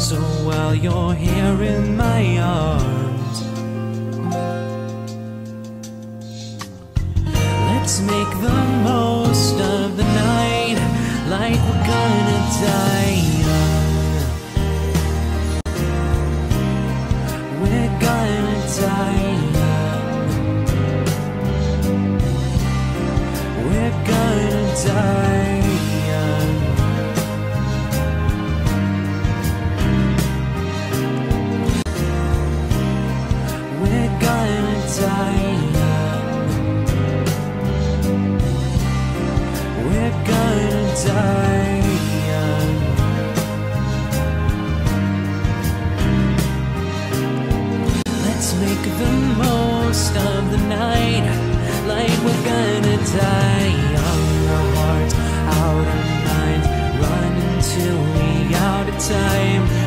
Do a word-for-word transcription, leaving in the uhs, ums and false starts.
So while you're here in my arms, let's make the most of the night like we're gonna die young. We're gonna die young. We're gonna die young. We're gonna die young. We're gonna die young. Let's make the most of the night like we're gonna die young. Our hearts out of mind, running till we out of time.